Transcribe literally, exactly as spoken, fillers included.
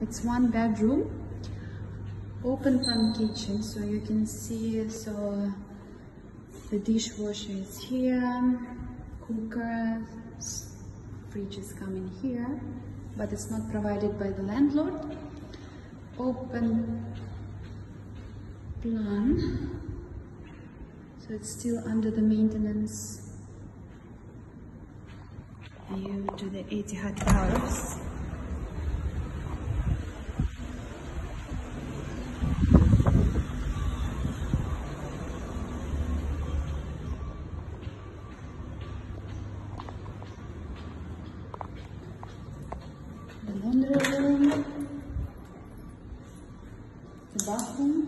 It's one bedroom, open plan kitchen, so you can see. So the dishwasher is here, cooker, fridge is coming here, but it's not provided by the landlord. Open plan, so it's still under the maintenance. View to the Etihad Towers. The laundry room, the bathroom.